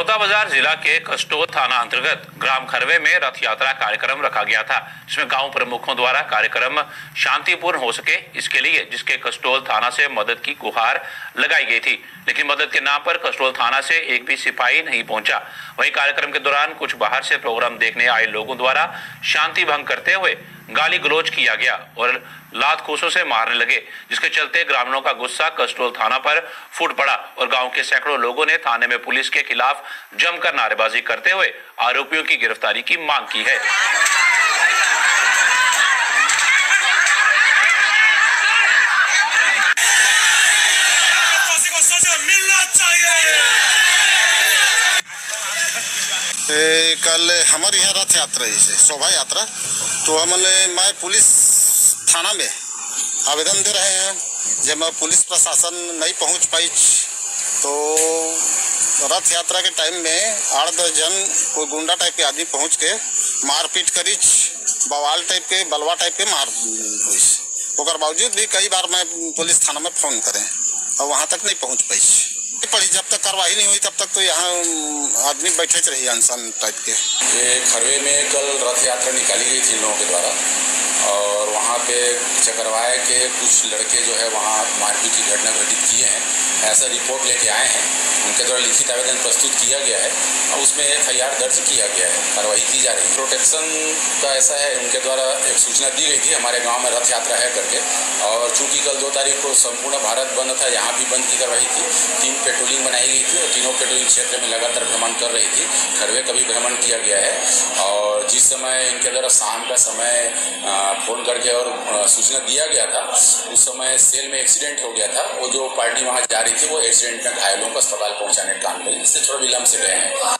बलौदाबाजार जिला के कस्टोल थाना अंतर्गत ग्राम खरवे में रथ यात्रा कार्यक्रम रखा गया था, जिसमें गांव प्रमुखों द्वारा कार्यक्रम शांतिपूर्ण हो सके इसके लिए जिसके कस्टोल थाना से मदद की गुहार लगाई गई थी, लेकिन मदद के नाम पर कस्टोल थाना से एक भी सिपाही नहीं पहुंचा। वहीं कार्यक्रम के दौरान कुछ बाहर से प्रोग्राम देखने आए लोगों द्वारा शांति भंग करते हुए गाली गलौज किया गया और लात घूंसों से मारने लगे, जिसके चलते ग्रामीणों का गुस्सा कस्टोल थाना पर फूट पड़ा और गांव के सैकड़ों लोगों ने थाने में पुलिस के खिलाफ जमकर नारेबाजी करते हुए आरोपियों की गिरफ्तारी की मांग की है। कल हमारे यहाँ रथ यात्रा है, शोभा यात्रा, तो मैं पुलिस थाना में आवेदन दे रहे हैं। जब पुलिस प्रशासन नहीं पहुंच पाई तो रथ यात्रा के टाइम में 8-10 जन कोई गुंडा टाइप के आदमी पहुंच के मारपीट करी, बवाल टाइप के बलवा टाइप के मार हुई। ओकर बावजूद भी कई बार मैं पुलिस थाना में फोन करें और वहां तक नहीं पहुंच पाई पड़ी। जब तक कार्रवाई नहीं हुई तब तक तो यहाँ आदमी बैठे रही अनशन टाइप के। ये खरवे में कल रथ यात्रा निकाली गई थी लोगों के द्वारा और वहाँ पे चकरवाए के कुछ लड़के जो है वहाँ मारपीट की घटना घटित किए हैं, ऐसा रिपोर्ट लेके आए हैं। उनके द्वारा लिखित आवेदन प्रस्तुत किया गया है और उसमें FIR दर्ज किया गया है, कार्रवाई की जा रही है। प्रोटेक्शन का ऐसा है, उनके द्वारा एक सूचना दी गई थी हमारे गांव में रथ यात्रा है करके, और चूंकि कल 2 तारीख को संपूर्ण भारत बंद था, यहाँ भी बंद की कार्रवाई थी। 3 पेट्रोलिंग बनाई गई थी और तीनों पेट्रोलिंग क्षेत्र में लगातार भ्रमण कर रही थी। खरवे का भी भ्रमण किया गया है और जिस समय इनके द्वारा शाम का समय फोन करके और सूचना दिया गया था, उस समय सेल में एक्सीडेंट हो गया था। वो जो पार्टी वहाँ जा रही थी वो एक्सीडेंट में घायलों को अस्पताल पहुँचाने का काम करी, इससे थोड़ा विलम्ब से गए हैं।